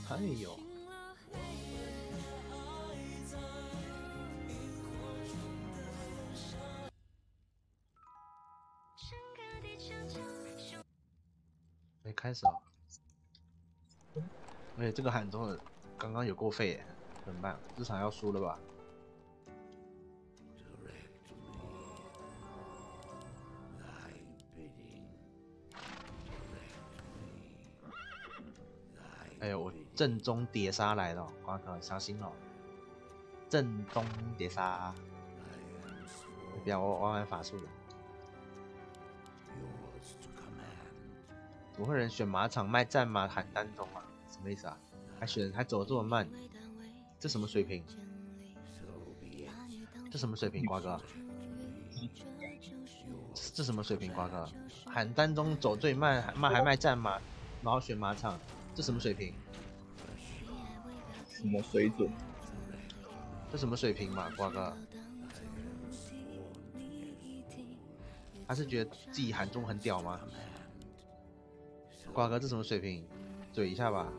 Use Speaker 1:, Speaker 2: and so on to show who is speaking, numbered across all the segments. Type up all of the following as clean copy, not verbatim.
Speaker 1: 哎呦，没开始啊！而且这个喊中的刚刚有够废耶，怎么办？这场要输了吧？哎呦，我正宗碟杀来了，瓜哥小心哦！正宗碟杀，不要我玩法术了。怎么会有人选马场卖战马喊单中啊？什么意思啊？还走这么慢，这什么水平？这什么水平，瓜哥？这什么水平，瓜哥？喊单中走最慢，还卖战马，然后选马场，这什么水平？
Speaker 2: 什么水准？
Speaker 1: 这什么水平嘛，瓜哥？他是觉得自己喊中很屌吗？瓜哥，这什么水平？嘴一下吧。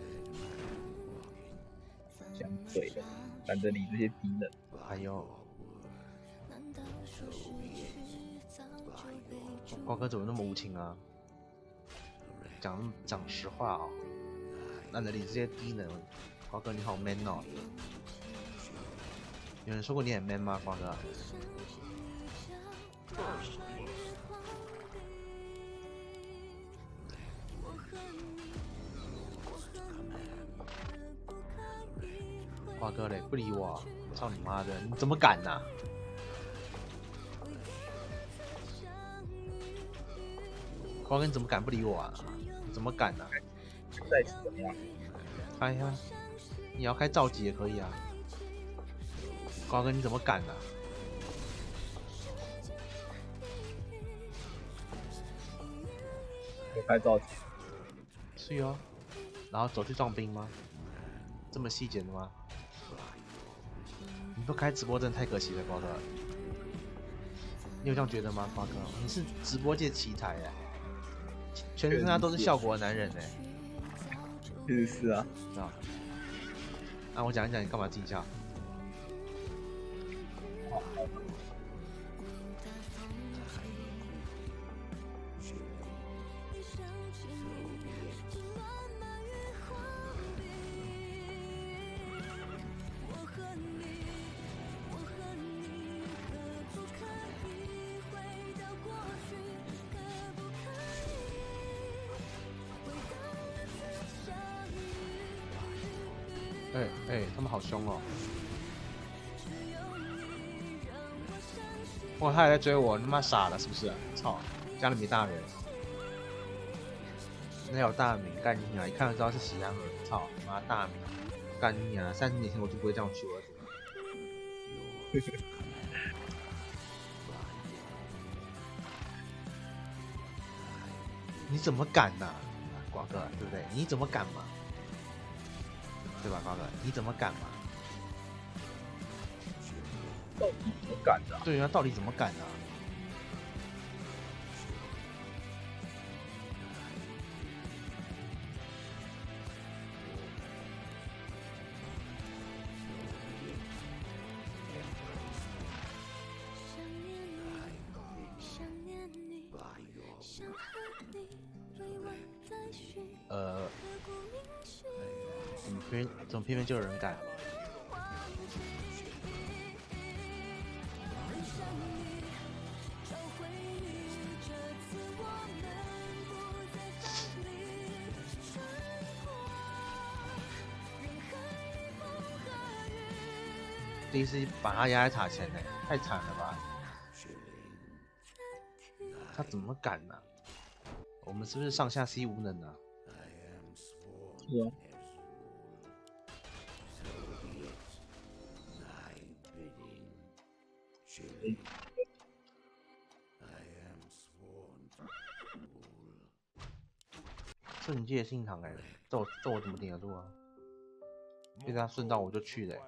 Speaker 2: 想嘴的，反正你这些低能。
Speaker 1: 哎呦，瓜哥怎么那么无情啊？讲实话哦，那你这些低能，瓜哥你好 man 哦。有人说过你很 man 吗，瓜哥？瓜哥嘞，不理我，操你妈的，你怎么敢啊？瓜哥你怎么敢不理我啊？你怎么敢啊？
Speaker 2: 再次怎么样？
Speaker 1: 哎呀，你要开召集也可以啊。瓜哥你怎么敢啊？
Speaker 2: 有开召集？
Speaker 1: 是哦，然后走去撞兵吗？这么细节的吗？你不开直播真的太可惜了，瓜哥。你有这样觉得吗，瓜哥？你是直播界奇才哎，全身上下都是效果的男人哎。
Speaker 2: 确实是啊。
Speaker 1: 知道？那我讲一讲，你干嘛自己笑？他们好凶哦！哇，他还在追我，他妈傻了是不是？操，家里没大人，那有大名干你娘！一看就知道是喜羊人，操你妈大名干你娘！30年前我就不会这样去我。你怎么敢呢、啊，瓜哥，对不对？你怎么敢嘛？对吧，瓜哥？你怎么敢嘛？
Speaker 2: 到底怎么敢的、啊？
Speaker 1: 对啊，到底怎么敢呢、啊？怎么偏偏就有人敢？第一次把他压在塔前呢，太惨了吧！他怎么敢呢、啊？我们是不是上下 C 无能啊？
Speaker 2: 是啊。
Speaker 1: 瞬界信堂哎，这我怎么顶得住啊？被他顺道我就去了、欸。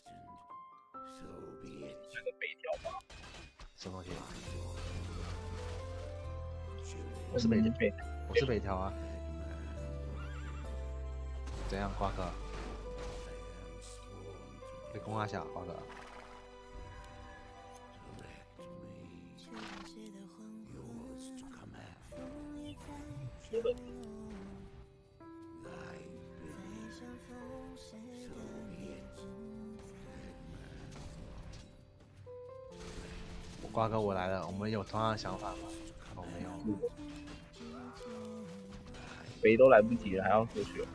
Speaker 1: 什么东西？ 我是北条，
Speaker 2: 北
Speaker 1: 我是北条啊。怎样，瓜哥？被攻阿小，瓜哥。瓜哥，我来了，我们有同样的想法吗？我没有。
Speaker 2: 北都来不及了，还要过去了。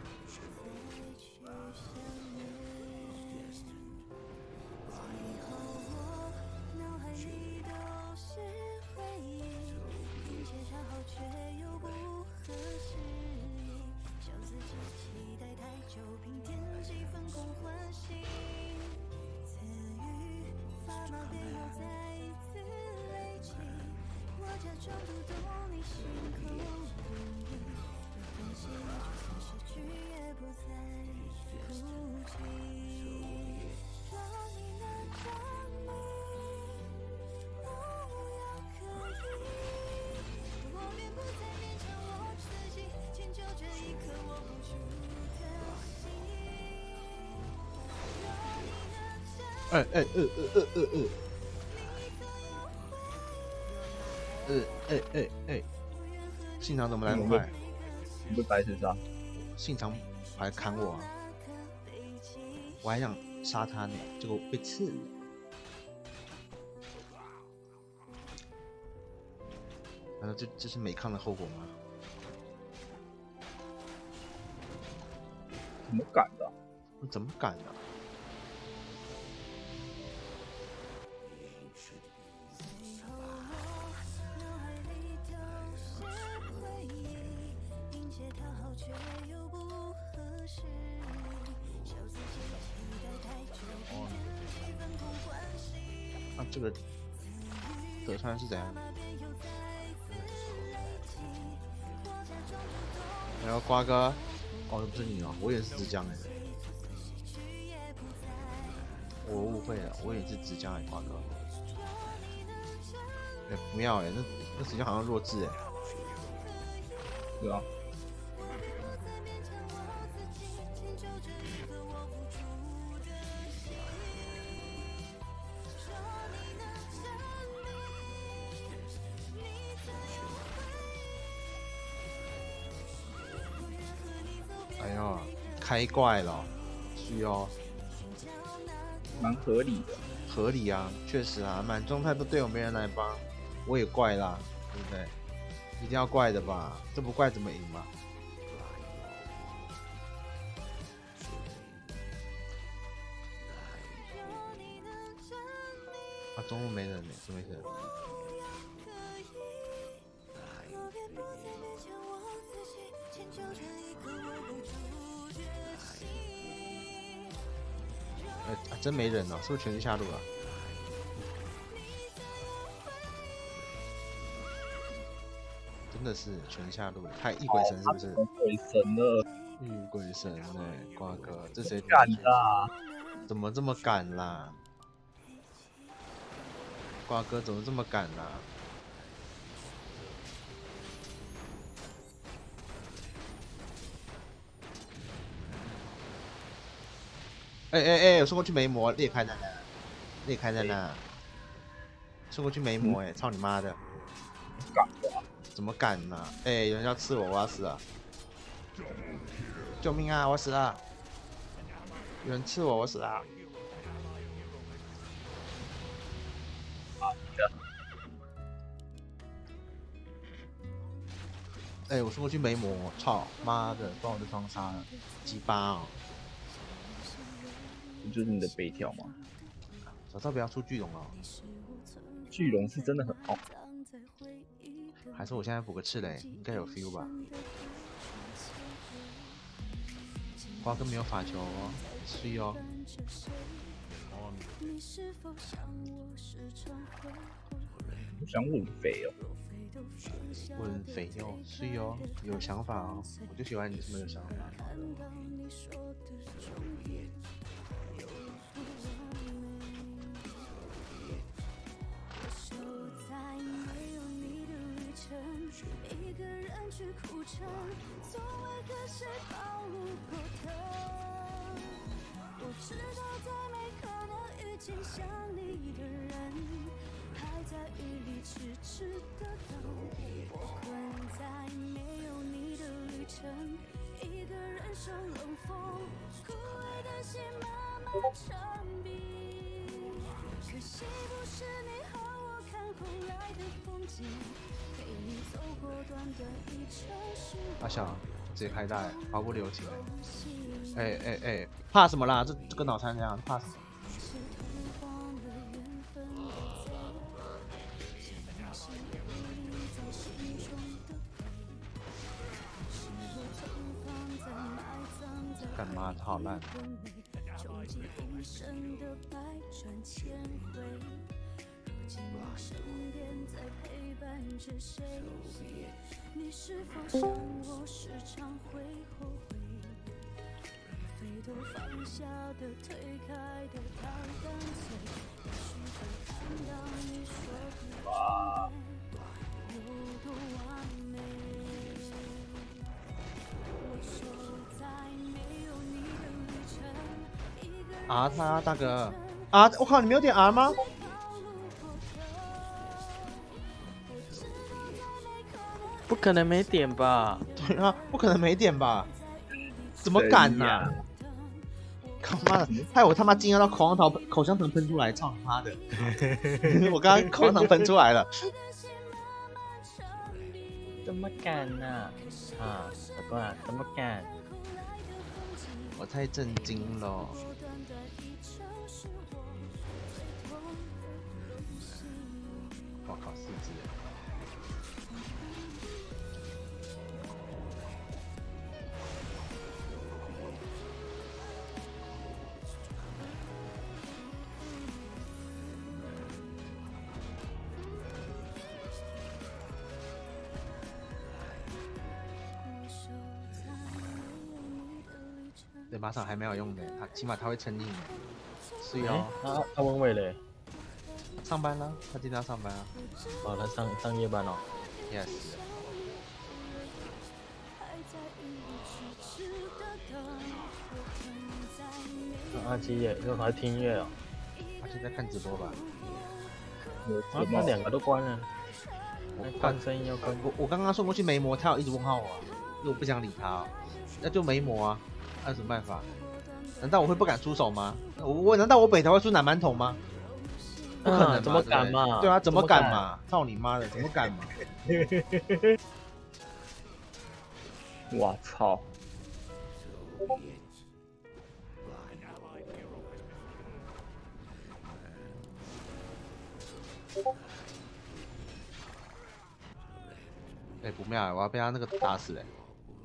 Speaker 1: 信长怎么来那么快？
Speaker 2: 你被白石杀？
Speaker 1: 信长还砍我啊！我还想杀他呢，结果被刺了。难道这是没抗的后果吗？
Speaker 2: 怎么敢的？
Speaker 1: 怎么敢呢？啊，这个德川是怎样？然后瓜哥，哦，不是你哦，我以为是直江哎，我误会了，我以为是直江哎，瓜哥。哎，不妙哎，那直江好像弱智哎。
Speaker 2: 对啊。
Speaker 1: 哎呦，开怪了，是哦，
Speaker 2: 蛮合理的。
Speaker 1: 合理啊，确实啊，满状态都对我没人来帮，我也怪啦，对不对？一定要怪的吧，这不怪怎么赢嘛？啊，中路没人呢，是没事。真没人了，是不是全是下路了？真的是全下路，太异鬼神是不是？
Speaker 2: 鬼神了！
Speaker 1: 异鬼神呢、瓜哥，这谁
Speaker 2: 敢啦？
Speaker 1: 怎么这么敢啦？瓜哥怎么这么敢啦？我送过去没魔，裂开在那，裂开在那，送过去没魔操你妈的！
Speaker 2: 敢啊！
Speaker 1: 怎么敢呢、有人要刺我，我要死了！救命啊！我死了！有人刺我，我死了！我送过去没魔，操妈的，把我的双杀了，鸡巴哦！
Speaker 2: 这就是你的北条吗？
Speaker 1: 早知道不要出巨龙了。
Speaker 2: 巨龙是真的很好。
Speaker 1: 还是我现在补个赤雷，应该有 feel 吧？瓜哥没有法球哦，是哦。
Speaker 2: 我想稳肥哦。
Speaker 1: 稳肥哦，是哦，有想法哦，我就喜欢你这么有想法。 阿翔直接开大，毫不留情。怕什么啦？这个脑残这样，怕什么？干嘛？好烂！啊，他大哥啊！我靠，你没有点 R 吗？
Speaker 3: 不可能没点吧？
Speaker 1: 对啊，不可能没点吧？怎么敢呢、啊？他妈的，害我他妈惊讶到口香糖喷出来，操你妈的！我刚刚口香糖喷出来了。
Speaker 3: 怎么敢呢、啊？老公啊，怎么敢？
Speaker 1: 我太震惊了。我靠，4只！对，马场还没有用的，起码他会撑硬的。是哦。
Speaker 3: 他文伟嘞？
Speaker 1: 上班了，他今天要上班啊。
Speaker 3: 哦，他上夜班哦。
Speaker 1: Yes。
Speaker 3: 阿基也又还听音乐哦。
Speaker 1: 他现在看直播吧？
Speaker 3: 他2个都关了。关声音要关。
Speaker 1: 我刚刚送过去没魔，他有一直问号我啊，因为我不想理他啊。那就没魔啊，那有什么办法？难道我会不敢出手吗？难道我北条会输南蛮桶吗？不可能，
Speaker 3: 怎么敢嘛？
Speaker 1: 对啊，怎么敢嘛？操你妈的，怎么敢嘛？
Speaker 2: 我操！
Speaker 1: 哎，不妙，我要被他那个打死嘞！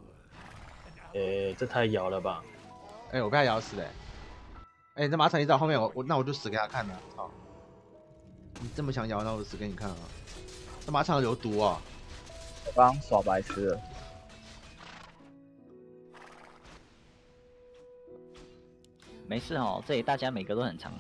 Speaker 3: 这太摇了吧！
Speaker 1: 哎，我被他咬死嘞！哎，你这马场一直在后面，那我就死给他看了，操！你这么想咬，那我就死给你看啊！这马场有毒啊！
Speaker 2: 我刚耍白痴了。
Speaker 4: 没事哦，这里大家每个都很长。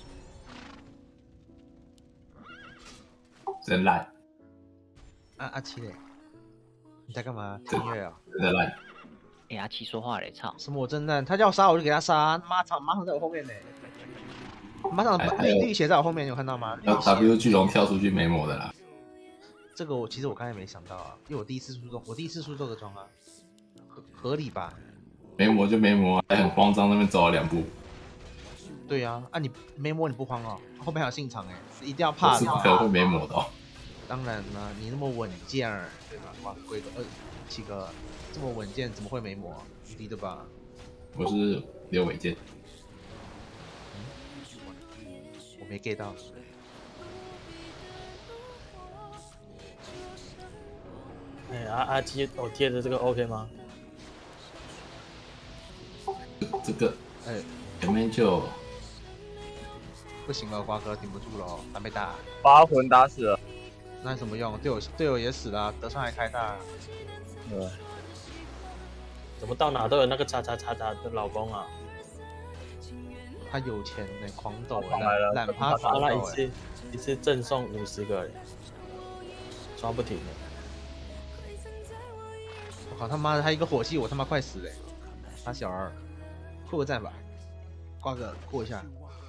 Speaker 5: 真烂！
Speaker 1: 阿七嘞，你在干嘛？听音乐啊？
Speaker 5: 真的烂！
Speaker 4: 哎，阿七说话嘞，操！
Speaker 1: 什么我真烂？他叫我杀我就给他杀，马场在我后面呢。马场绿血在我后面，你有看到吗？
Speaker 5: 要 W 巨龙跳出去没魔的啦。
Speaker 1: 这个其实我刚才没想到啊，因为我第一次出这个装啊，合理吧？
Speaker 5: 没魔就没魔，还很慌张那边走了2步。
Speaker 1: 对呀，你没魔你不慌哦，后面还有信场哎，一定要怕的。
Speaker 5: 可能会没魔的哦。
Speaker 1: 当然啦，你那么稳健儿，对吧？哇，龟哥7哥这么稳健，怎么会没魔？无敌的吧？
Speaker 5: 我是刘伟健。
Speaker 1: 我没 get 到。
Speaker 3: 哎，阿基，我贴的这个 OK 吗？
Speaker 5: 这个，前面就
Speaker 1: 不行了，瓜哥顶不住了，还没打。
Speaker 2: 把魂打死了。
Speaker 1: 那有什么用？队友也死了，德川还开大。
Speaker 3: 对。怎么到哪都有那个叉的老公啊？
Speaker 1: 他有钱呢，狂抖
Speaker 2: 懒
Speaker 1: 趴狂抖
Speaker 3: 一次赠送50个，刷不停的。
Speaker 1: 靠他妈的，他一个火系，我他妈快死嘞！他小二，扩个战法，挂个过一下。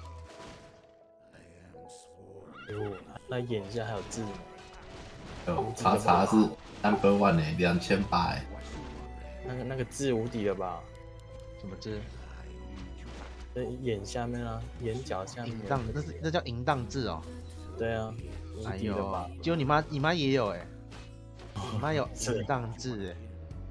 Speaker 3: 哦，那眼下还有字呢。
Speaker 5: 叉叉是 No.1呢，2800哎。
Speaker 3: 那个字无敌了吧？
Speaker 1: 什么字？
Speaker 3: 眼下面啊，眼角下面。
Speaker 1: 淫荡，那叫淫荡字哦。
Speaker 3: 对啊，无
Speaker 1: 哎
Speaker 3: 敌了吧？
Speaker 1: 呦，就你妈也有哎、你妈有淫荡字哎。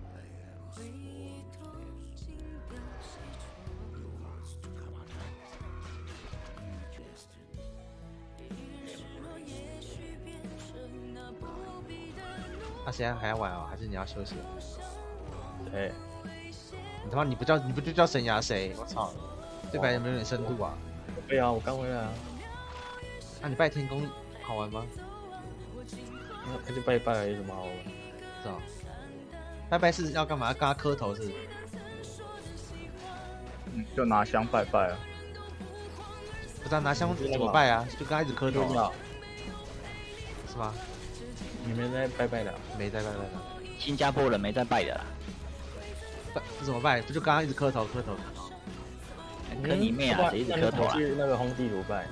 Speaker 1: 那现在还要玩哦？还是你要休息？
Speaker 3: 对，
Speaker 1: 你他妈你不就叫神牙谁？我操，对白有没有点深度啊？
Speaker 3: 对啊，我刚回来啊。
Speaker 1: 那你拜天公好玩吗？
Speaker 3: 那就拜拜而已，有什么好玩？
Speaker 1: 是吧？拜拜是要干嘛？跟他磕头是不是？
Speaker 2: 就拿香拜拜啊。
Speaker 1: 不是、啊、拿香怎么拜啊？就跟他一直磕头、啊，是吗？
Speaker 3: 你们在拜拜的、啊？
Speaker 1: 没在拜拜的。
Speaker 4: 新加坡人没在拜的啦。
Speaker 1: 这怎么拜？不就刚刚一直磕头？
Speaker 4: 跟你妹啊！谁一直磕头啊？
Speaker 3: 去那个红地炉拜。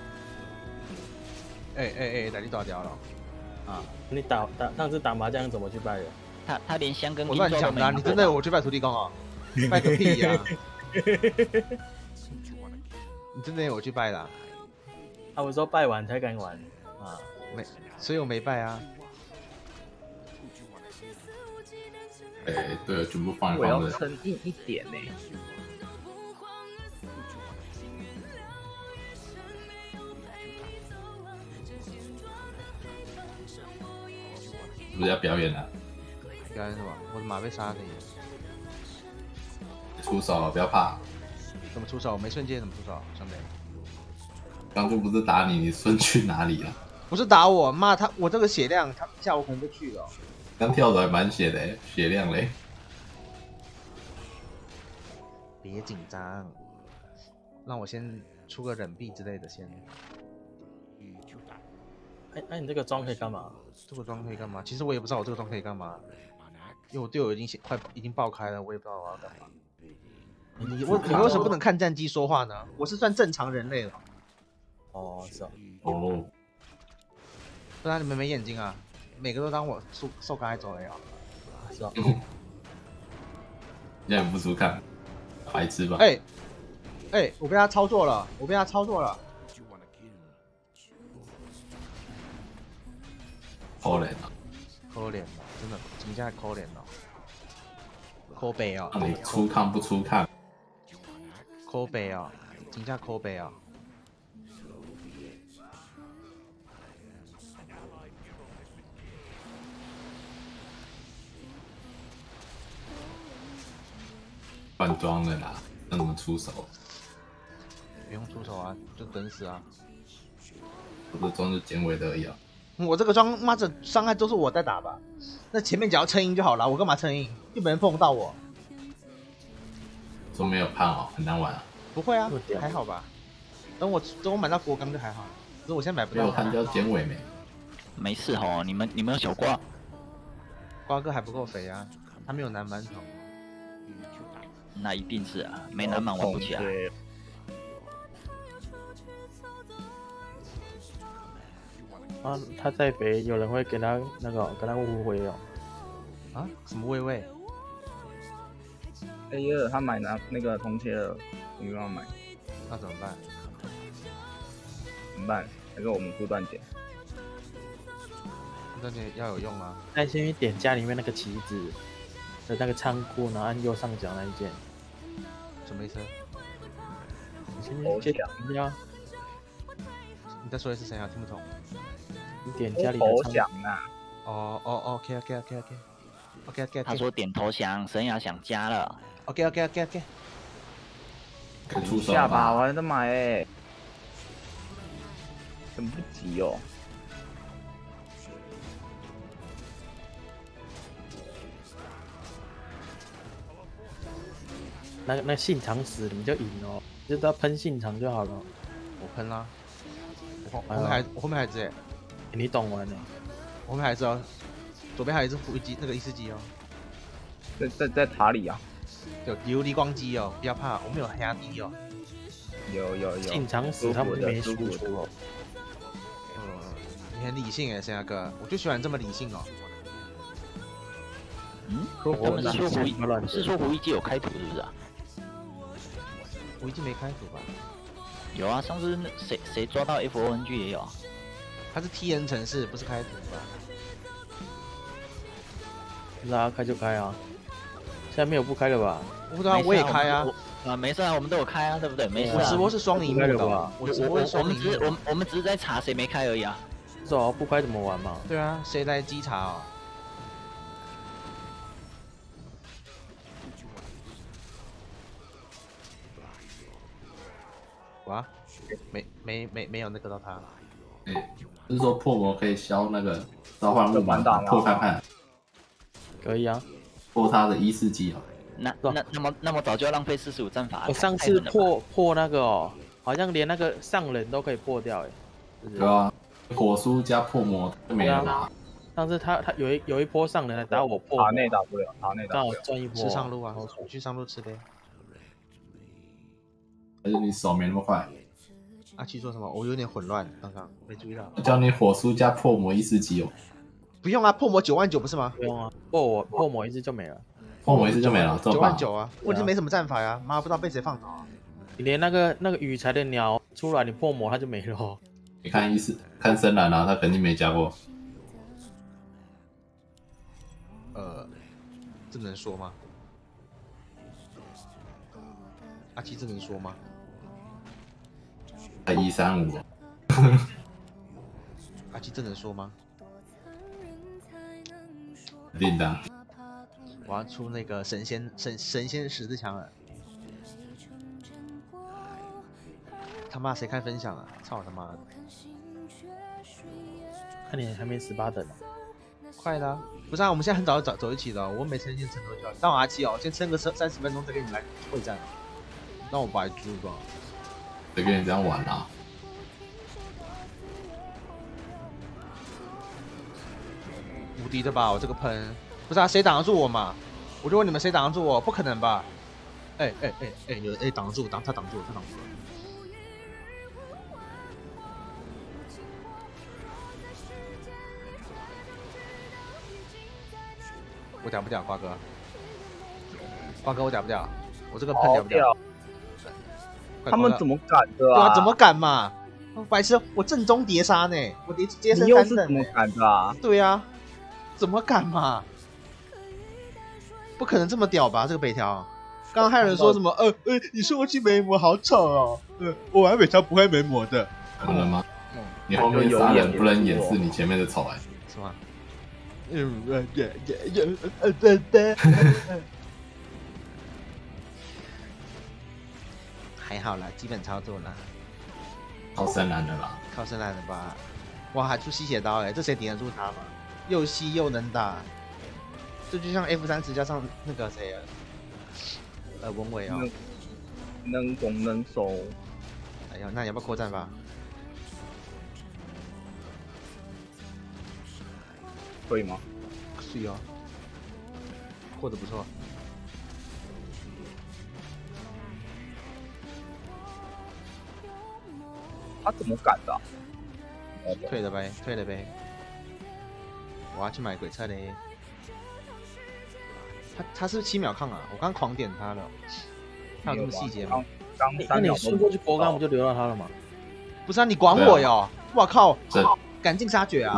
Speaker 1: 打你打掉了。
Speaker 3: 啊！你上次打麻将怎么去拜的？
Speaker 4: 他连香跟
Speaker 1: 我乱讲的、啊，你真的有我去拜土地公啊？拜个屁呀、啊！你真的有我去拜的、啊？
Speaker 3: 啊，我说拜完才敢玩啊，
Speaker 1: 没，所以我没拜啊。
Speaker 5: 哎，对了，全部放一
Speaker 2: 我要
Speaker 5: 放的。
Speaker 2: 撑硬一点呢、
Speaker 5: 是不是要表演了？
Speaker 1: 表演什么？我的马被杀了耶！
Speaker 5: 出手了，不要怕。
Speaker 1: 怎么出手？没瞬间怎么出手？兄弟，
Speaker 5: 刚就不是打你，你孙去哪里了？
Speaker 1: 不是打我，妈他我这个血量，他一下我可能就去了。
Speaker 5: 刚跳的还蛮血的，血量嘞。
Speaker 1: 别紧张，让我先出个忍币之类的先。
Speaker 3: 哎，你这个装可以干嘛？
Speaker 1: 这个装可以干嘛？其实我也不知道我这个装可以干嘛，因为我队友已经爆开了，我也不知道我要干嘛。你为什么不能看战机说话呢？我是算正常人类了。
Speaker 3: 哦，是哦。
Speaker 5: 哦，
Speaker 1: 不然你们没眼睛啊？每个都当我受该走了呀？
Speaker 3: 是哦。
Speaker 5: 现在不出看，白痴吧？
Speaker 1: 我被他操作了，
Speaker 5: 可怜啊！
Speaker 1: 可怜了，真的，真正可怜了，可悲啊！
Speaker 5: 让你出看不出看，
Speaker 1: 可悲啊，真正可悲啊！
Speaker 5: 换装了啦，那怎么出手？
Speaker 1: 不用出手啊，就等死啊！
Speaker 5: 我的装是剪尾的而已啊。
Speaker 1: 我这个装，妈的伤害都是我在打吧？那前面只要撑音就好了，我干嘛撑音？又没人碰到我。
Speaker 5: 说没有判哦，很难玩啊。
Speaker 1: 不会啊，还好吧。等我买到国钢就还好，可是我现在买不到。
Speaker 5: 没有判就要剪尾没？
Speaker 4: 没事吼，你们有小瓜，
Speaker 1: 瓜哥还不够肥啊，他没有南蛮桶。
Speaker 4: 那一定是啊，没南蛮玩不起来。
Speaker 3: 啊，他再肥，有人会给他跟他误会哦。
Speaker 1: 啊？什么喂？
Speaker 2: 哎呀，他买那个铜切了，我没办法买，
Speaker 1: 那怎么办？
Speaker 2: 怎么办？还是我们出断点？
Speaker 1: 那你要有用啊！
Speaker 3: 那先去点家里面那个旗子的那个仓库，然后按右上角那一件。
Speaker 1: 什么意思？
Speaker 3: 你先去点一下。
Speaker 1: 你再说一次声啊，听不懂。
Speaker 3: 你点家里的
Speaker 2: 投
Speaker 3: 仓
Speaker 2: 降啊！
Speaker 1: OK。
Speaker 4: 他说点投降，神雅想家了。
Speaker 1: OK。
Speaker 5: 可以出手
Speaker 2: 下吧，我
Speaker 5: 吧？
Speaker 2: 还在买哎，怎么不急哦？
Speaker 3: 那信长死你就赢了，就只要喷信长就好了。
Speaker 1: 我喷啦！我后面还有一只欸，
Speaker 3: 你懂玩的。
Speaker 1: 我后面还有一只哦，左边还有一只飞机，那个伊斯机哦。
Speaker 2: 在塔里啊，
Speaker 1: 有离光机哦，不要怕，我们有黑压低哦。
Speaker 2: 有。
Speaker 6: 进场死他们就没输
Speaker 2: 舒服
Speaker 6: 出了。
Speaker 1: 你很理性哎，森亚哥，我就喜欢这么理性哦。
Speaker 4: 嗯，
Speaker 2: 舒服
Speaker 4: 他们是说胡一
Speaker 6: 不乱
Speaker 4: 是说胡一机有开图是不是啊？
Speaker 1: 我已经没开图吧？
Speaker 4: 有啊，上次谁抓到 FONG 也有啊。
Speaker 1: 它是 TN 城市，不是开图吧？
Speaker 6: 不是啊，开就开啊。现在没有不开了吧？
Speaker 1: 我不知道，我也开啊。
Speaker 4: 没事啊，我们都有开啊，对不对？没事啊。
Speaker 1: 我直播是双荧幕的
Speaker 6: 开了吧，
Speaker 1: 我直播是双荧幕的。
Speaker 4: 我们只是在查谁没开而已啊。
Speaker 6: 是哦，不开怎么玩嘛？
Speaker 1: 对啊，谁来稽查哦？哇，没有那个到他。
Speaker 5: 就是说破魔可以消那个召唤物嘛，破看看，
Speaker 6: 可以啊。
Speaker 5: 破他的1、4级哦。
Speaker 4: 那么早就要浪费45战法？
Speaker 6: 我上次破那个哦，好像连那个上人都可以破掉哎。
Speaker 5: 对啊，火书加破魔就没了啦。
Speaker 6: 上次他有一波上人来打我破，
Speaker 2: 塔内打不了，塔内打
Speaker 6: 刚好
Speaker 2: 不了。
Speaker 6: 赚一波。
Speaker 1: 吃上路啊，我去上路吃呗。
Speaker 5: 可是你手没那么快。
Speaker 1: 阿七说什么？我有点混乱，刚刚没注意到。
Speaker 5: 我叫你火书加破魔1、4级哦。
Speaker 1: 不用啊，破魔9万9不是吗？
Speaker 6: 不用啊，破魔一次就没了。
Speaker 5: 破魔1次就没了，
Speaker 1: 9万9啊！问题没什么战法呀，妈不知道被谁放倒啊。
Speaker 6: 你连那个羽柴的鸟出来，你破魔它就没了哦。
Speaker 5: 你看看深蓝啊，他肯定没加过。
Speaker 1: 这能说吗？阿七这能说吗？
Speaker 5: 才135哦。
Speaker 1: 阿七这能说吗？
Speaker 5: 肯定的。
Speaker 1: 我要出那个神仙十字枪了。他妈谁开分享啊？操他妈的！
Speaker 6: 看你还没18等呢。
Speaker 1: 快的、啊，不是啊，我们现在很早就走一起的、哦，我每次先撑多久？让我阿七哦，先撑个30分钟再跟你来会战。让我白猪吧。
Speaker 5: 谁跟你这样玩啊？
Speaker 1: 无敌的吧，我这个喷，不是啊，谁挡得住我嘛？我就问你们谁挡得住我？不可能吧？有挡得住，他挡住了。我屌不屌，瓜哥？瓜哥我屌不屌？我这个喷屌不屌？
Speaker 2: 他们怎么敢的啊？
Speaker 1: 对啊，怎么敢嘛？白痴，我正宗叠杀呢，我叠接升3等。
Speaker 2: 怎么敢的啊？
Speaker 1: 对啊，怎么敢嘛？不可能这么屌吧？这个北条，刚刚还有人说什么？你说我去没魔好丑哦。我玩北条不会没魔的。
Speaker 5: 可能吗？你后面杀人不能掩饰你前面的丑哎。
Speaker 1: 是吗？还好啦，基本操作啦。
Speaker 5: 靠深蓝的啦。
Speaker 1: 靠深蓝的吧？哇，还出吸血刀哎，这谁顶得住他嘛？又吸又能打，这就像 F30加上那个谁文伟哦。
Speaker 2: 能攻能守。
Speaker 1: 哎呀，那你要不要扩战吧？
Speaker 2: 可以吗？
Speaker 1: 是哦，扩得不错。
Speaker 2: 他怎么敢的、啊？
Speaker 1: 退了呗。我要去买鬼菜嘞。他是7秒抗啊！我刚狂点他了。他有这么细节吗？
Speaker 2: 刚
Speaker 6: 那你顺过去国刚不就留到他了吗？
Speaker 1: 不是啊，你管我哟！我靠，赶尽杀绝啊！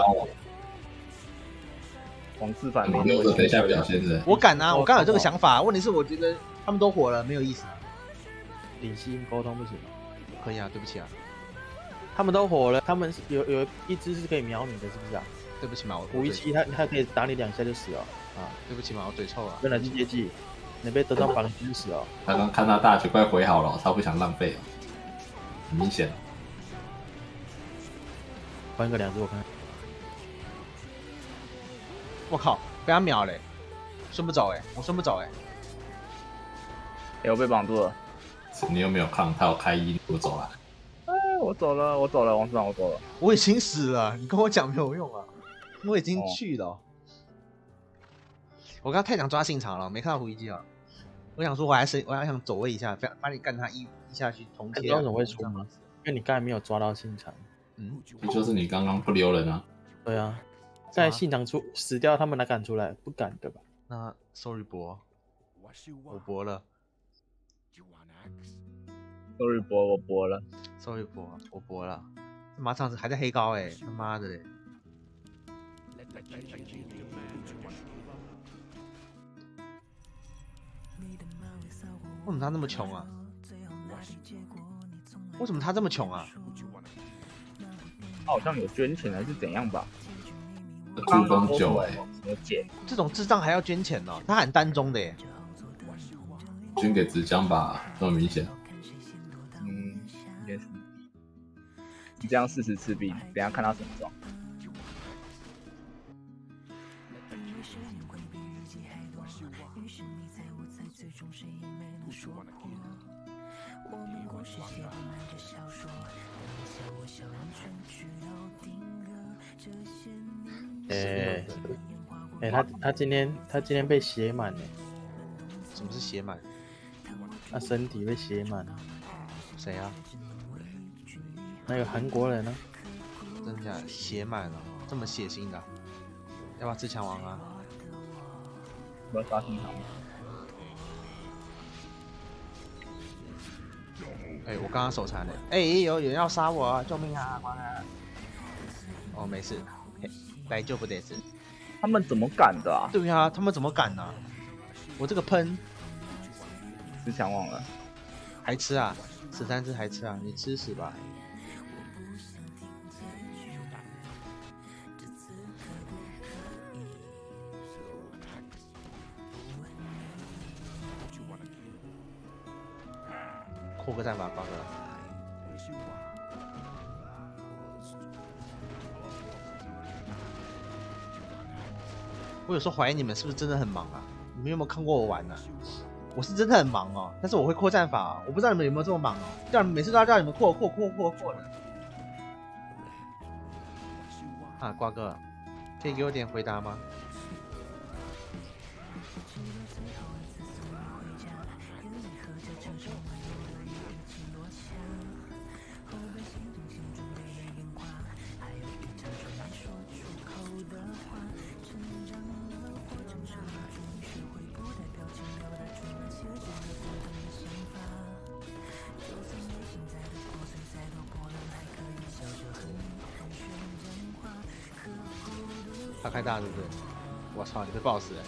Speaker 2: 黄志凡没
Speaker 5: 那么等一下表现的。
Speaker 1: 我敢啊！我刚有这个想法，问题是我觉得他们都火了，没有意思啊。
Speaker 6: 理性沟通不行吗？
Speaker 1: 可以啊，对不起啊。
Speaker 6: 他们都火了，他们有一只是可以秒你的，是不是啊？
Speaker 1: 对不起嘛，我
Speaker 6: 517他可以打你2下就死了啊！
Speaker 1: 对不起嘛，我嘴臭了。
Speaker 6: 原来是阶级，你被得到绑就死了。
Speaker 5: 他刚看他大血快回好了，他不想浪费了，很明显。
Speaker 6: 换一个2只我看看。
Speaker 1: 我靠，被他秒嘞，顺不走哎，我顺不走哎。
Speaker 2: 我被绑住了。
Speaker 5: 你又没有抗，他有开1，你不走了。
Speaker 2: 我走了，王志凡，我走了。
Speaker 1: 我已经死了，你跟我讲没有用啊，我已经去了。 我刚刚太想抓信场了，没看到胡一基啊。我想说我还想走位一下，把你干他一下去同贴。
Speaker 6: 知道怎么会输吗？因为你刚才没有抓到信场。
Speaker 1: 嗯，
Speaker 5: 就是你刚刚不留人啊。
Speaker 6: 对啊，在信场死掉，他们哪敢出来？不敢的吧？
Speaker 1: 那 sorry 博，我博了。
Speaker 2: sorry 博，我博了。
Speaker 1: sorry 博，我博了。马场子还在黑高哎、他妈的嘞！为什么他那么穷啊？为什么他这么穷啊？
Speaker 2: 他好像有捐钱还是怎样吧？
Speaker 5: 珠峰酒哎，
Speaker 2: 什么姐？
Speaker 1: 这种智障还要捐钱哦？他喊单中的耶！
Speaker 5: 捐给直江吧，这么明显。
Speaker 2: 应该是。你这样40次币，等一下看他什么状。
Speaker 6: 他今天被写满了。
Speaker 1: 什么是写满？
Speaker 6: 他身体被写满了。
Speaker 1: 谁啊？
Speaker 6: 那个韩国人呢？
Speaker 1: 真的假的？写满了，这么血腥的？要不要吃强王啊？
Speaker 2: 我要刷信场。
Speaker 1: 哎、我刚刚手残了。哎、有人要杀我啊！救命啊！关啊！哦，没事，来救不得事。
Speaker 2: 他们怎么敢的啊？
Speaker 1: 对啊，他们怎么敢呢、啊？我这个喷
Speaker 2: 吃强忘了，
Speaker 1: 还吃啊？13只还吃啊？你吃死吧！扩个战法，瓜哥。我有时候怀疑你们是不是真的很忙啊？你们有没有看过我玩呢、啊？我是真的很忙哦，但是我会扩战法、哦，我不知道你们有没有这么忙哦。叫你们每次都要叫你们扩的。啊，瓜哥，可以给我点回答吗？他开大对不对？我操，你被爆死了！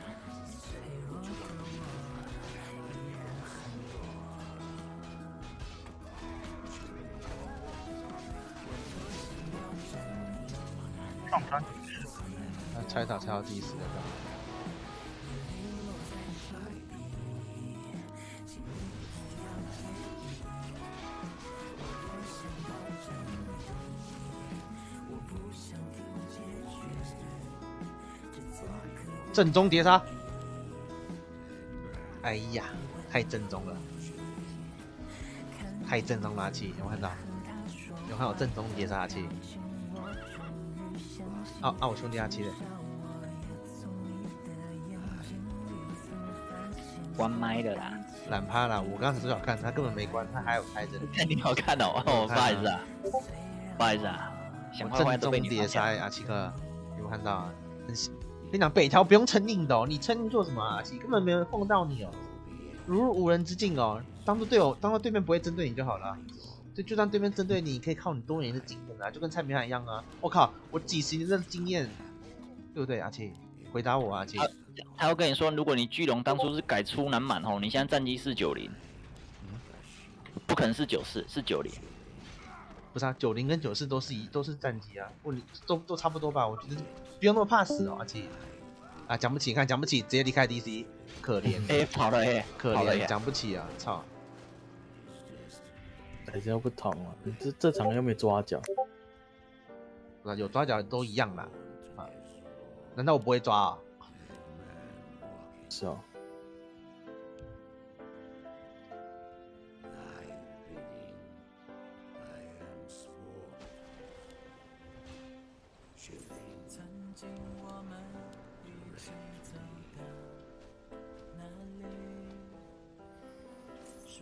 Speaker 1: 他拆塔拆到第10个。正宗碟杀！哎呀，太正宗了，太正宗了！器有没有看到？有看到正宗碟杀器？我兄弟阿七的。
Speaker 4: 关麦的啦，
Speaker 1: 懒趴啦！我刚才只想看，他根本没关，他还有开着。
Speaker 4: 那你好看哦，哦，不好意思啊，不好意思啊，想坏坏
Speaker 1: 正宗
Speaker 4: 都被你发
Speaker 1: 碟杀
Speaker 4: 现。
Speaker 1: 阿七哥，有没有看到啊？跟你讲，北条不用称印的哦，你称印做什么啊？根本没人碰到你哦，如入无人之境哦。当做对面不会针对你就好了。就算对面针对你，可以靠你多年的经验啊，就跟蔡明翰一样啊。我靠，我几十年的经验，对不对？阿七，回答我，阿七。
Speaker 4: 他会跟你说，如果你巨龙当初是改出南满吼，你现在战绩是90，不可能是94，是90。
Speaker 1: 不是啊，90跟94都是战绩啊，都差不多吧？我觉得不用那么怕死哦，阿七。啊，讲不起，看讲不起，直接离开 DC， 可怜。
Speaker 4: 哎，跑了哎，
Speaker 1: 可
Speaker 4: 跑了
Speaker 1: 怜，讲不起啊，操！
Speaker 6: 还是要不同啊，你这场又没抓脚，
Speaker 1: 有抓脚都一样啦，啊？难道我不会抓啊？
Speaker 6: 是哦。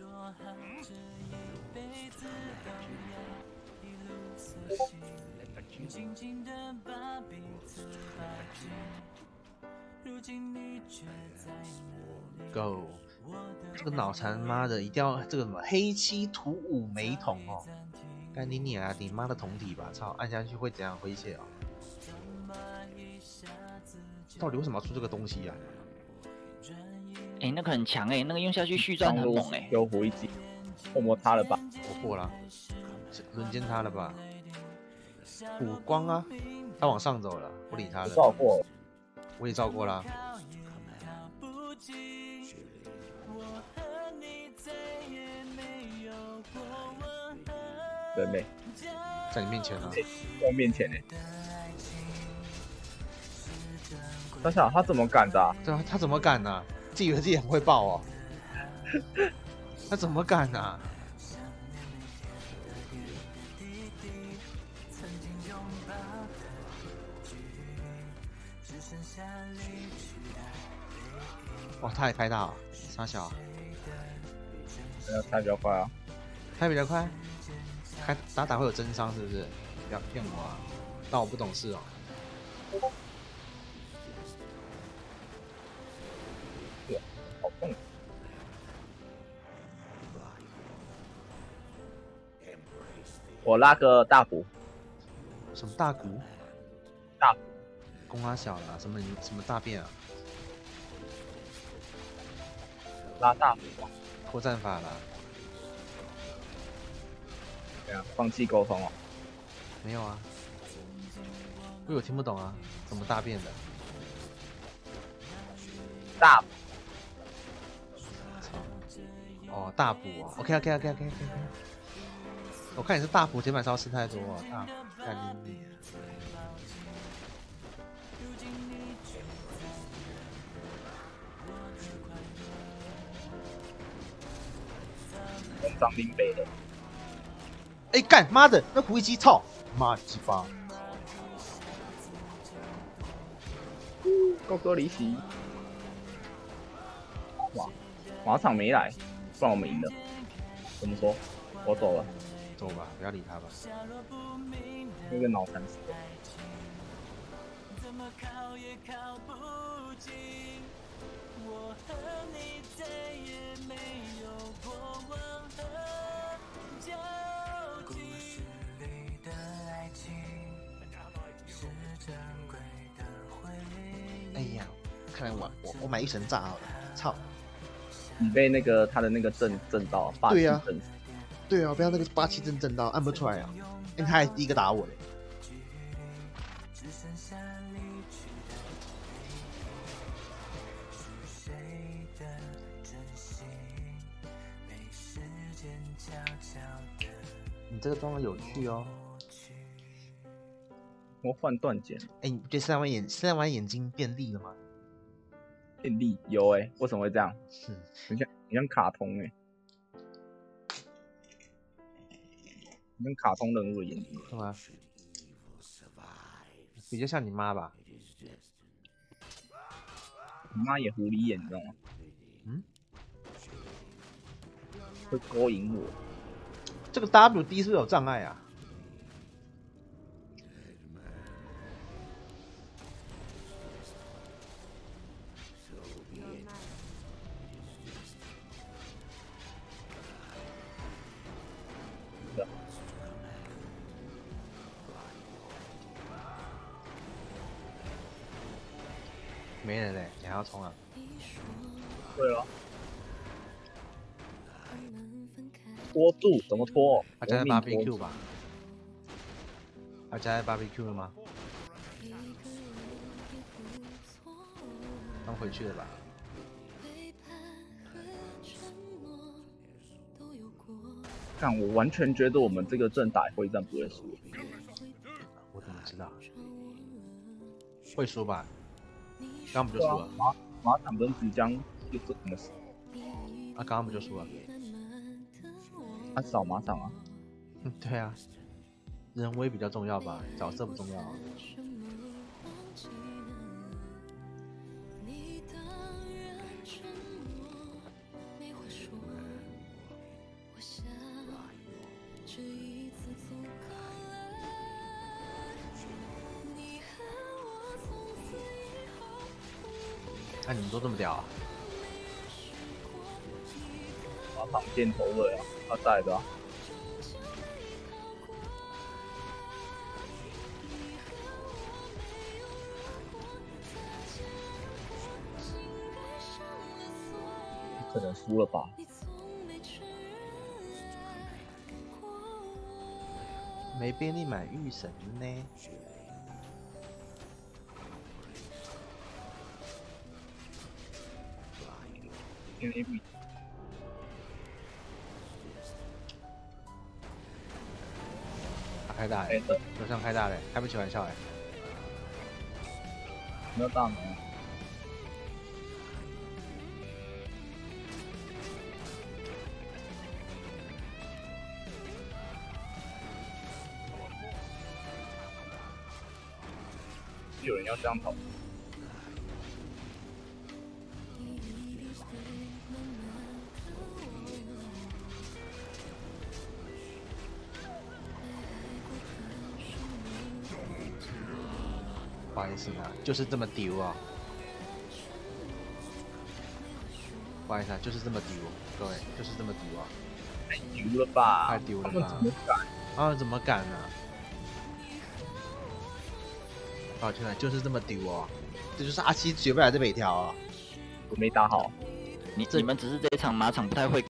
Speaker 1: Go， 这个脑残妈的一定要这个什么黑漆土五枚桶哦，干你娘啊！你妈的酮体吧，操！按下去会怎样回血哦？到底为什么要出这个东西呀、
Speaker 4: 哎、那个很强哎、那个用下去续赚很猛哎、
Speaker 2: 有火一击，恶魔他了吧？
Speaker 1: 我破了，轮奸他了吧？补光啊！他往上走了，不理他
Speaker 2: 我
Speaker 1: 了。
Speaker 2: 照过了，
Speaker 1: 我也照过啦。
Speaker 2: 人类
Speaker 1: 在你面前啊！
Speaker 2: 在我面前呢。想想他怎么敢的、啊？
Speaker 1: 对啊，他怎么敢呢、啊？自己以为自己很会爆哦。他怎么敢呢、啊？哇，他也开大了，傻小，
Speaker 2: 猜比较快啊。
Speaker 1: 开比较快，开打会有真伤是不是？不要骗我啊！当我不懂事哦。
Speaker 2: 好痛！我拉个大补，
Speaker 1: 什么大鼓？
Speaker 2: 大
Speaker 1: 公阿小啦，什么大便啊？
Speaker 2: 拉大补啊！
Speaker 1: 破战法啦？
Speaker 2: 对啊，放弃沟通哦。
Speaker 1: 没有啊，因为我听不懂啊，怎么大便的？
Speaker 2: 大补
Speaker 1: 哦，大补哦 ，OK，我看你是大补铁板烧吃太多哦，大干你！
Speaker 2: 跟张林北的，
Speaker 1: 哎干妈的，那胡一基操，妈鸡巴！
Speaker 2: 高歌离席。哇，马场没来，不然我们赢了。怎么说？我走了。
Speaker 1: 走吧，不要理他吧。
Speaker 2: 那个脑残死了。
Speaker 1: 哎呀，看来我买一神炸好了，操！
Speaker 2: 你被那个他的那个震到，霸气
Speaker 1: 对呀
Speaker 2: 震。
Speaker 1: 对啊，不要那个霸气震到，按不出来啊！因为他还第一个打我嘞。你这个装的有趣哦。
Speaker 2: 我换断剑，
Speaker 1: 哎，你对三丸眼睛变利了吗？
Speaker 2: 变力有哎、为什么会这样？
Speaker 1: 嗯，
Speaker 2: 很像卡通哎、很像卡通人物的眼睛。
Speaker 1: 是吗？比较像你妈吧？
Speaker 2: 你妈也狐狸眼，你知道吗？
Speaker 1: 嗯，
Speaker 2: 会勾引我。
Speaker 1: 这个 WD 是不是有障碍啊？没人嘞，你还要冲啊？
Speaker 2: 对啊。拖住怎么拖？
Speaker 1: 他加在
Speaker 2: 亡命
Speaker 1: BBQ
Speaker 2: 拖
Speaker 1: 吧？他加在 BBQ 了吗？他们回去了吧？
Speaker 2: 看，我完全觉得我们这个阵打会战不会输。
Speaker 1: 我怎么知道？会输吧？刚刚不就输了？
Speaker 2: 马场跟子江就是怎么死？
Speaker 1: 啊，刚刚不就输了？
Speaker 2: 他扫马场啊。
Speaker 1: 对啊，人威比较重要吧，角色不重要啊。 那、你们都这么屌啊？
Speaker 2: 马场电头了呀，他带的、啊。可能输了吧？
Speaker 1: 没便利买御神呢。
Speaker 2: 因为
Speaker 1: 开大嘞，楼上开大嘞，开不起玩笑哎。
Speaker 2: 没有大门。有人要这样跑。
Speaker 1: 不好意思啊，就是这么丢啊！不好意思啊，就是这么丢，各位，就是这么丢啊！
Speaker 2: 太丢了吧！
Speaker 1: 太丢了吧！
Speaker 2: 怎么敢？
Speaker 1: 啊，怎么敢呢、抱歉了，就是这么丢哦！这就是阿七学不来的北条啊！
Speaker 2: 我没打好。
Speaker 4: 你们只是这一场马场不太会